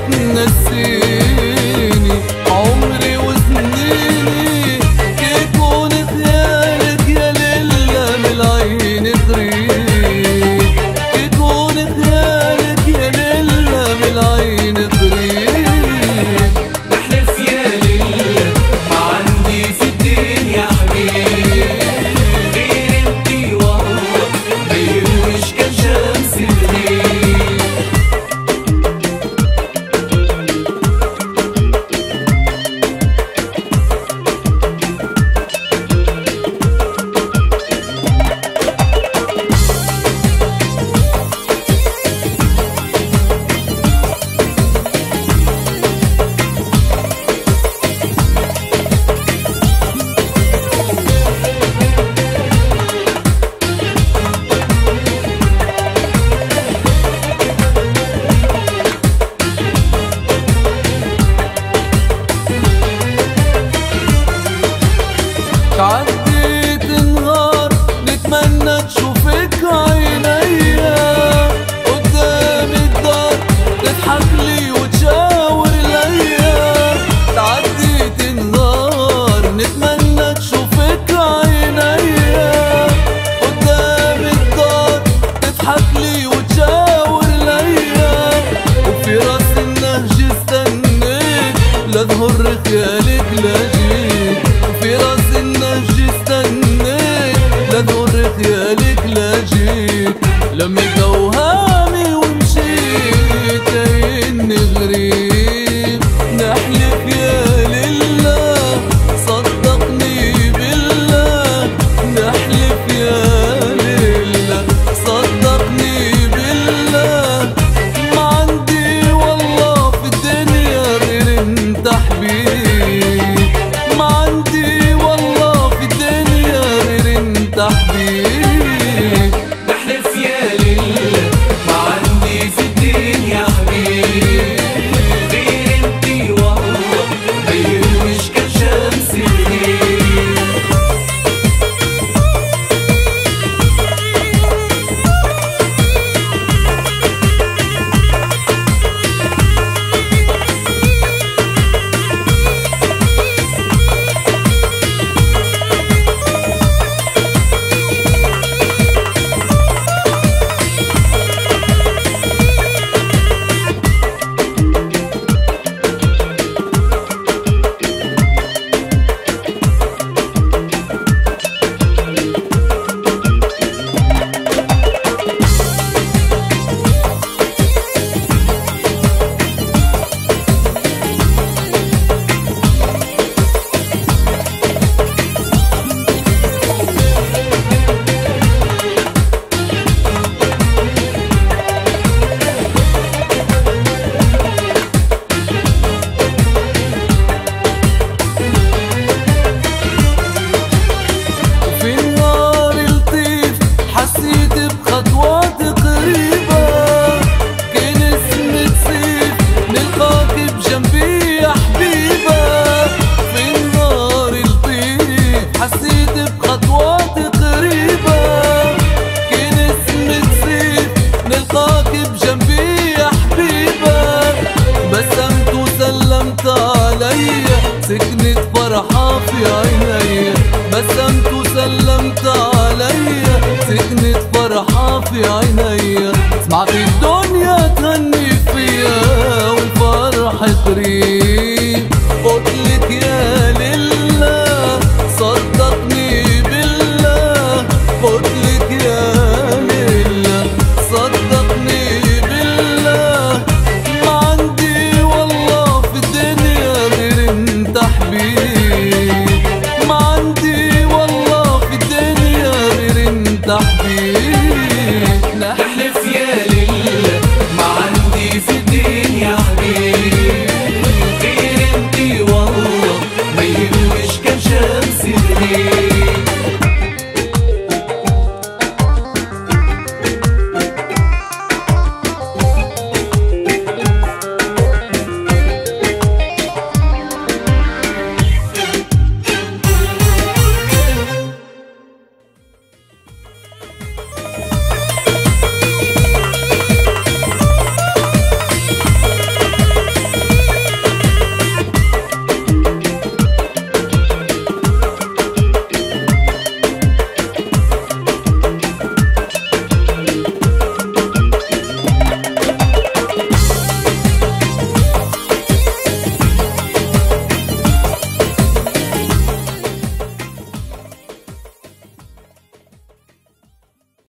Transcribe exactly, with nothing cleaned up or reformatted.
تنسيني عمري وسنيني، يكون خيالك يا ليلة من العين تغيب، يكون خيالك يا ليلة من العين تغيب. بحلف يا ليلة ما عندي في الدنيا حبيب غير انتي، والله ما يهمش كان شمس الليل. عديت نهار نتمنى تشوفك عينيا قدام الدار، تضحك لي وتشاور ليا. عديت نهار نتمنى تشوفك عينيا قدام الدار، تضحك لي وتشاور ليا. وفي راس النهج استنيت لا ظهر خيالك لا جيت، في راس النهج استنيت لا ظهر خيالك لا جيت. لميت اوهامي ومشيت كأني غريب، نحلف يا لله صدقني بالله، نحلف يا لله صدقني بالله. ما عندي والله في الدنيا غير انت حبيب، ما عندي والله في الدنيا غير انت حبيب. بحلف يا ليلة ما عندي في الدنيا حبيب غير انتي، والله ما يهمش كان شمس الليل. سكنت فرحة في عينيا، بسمت وسلمت عليا، سكنت فرحة في عينيا. سمعت الدنيا تغني فيا والفرح تريد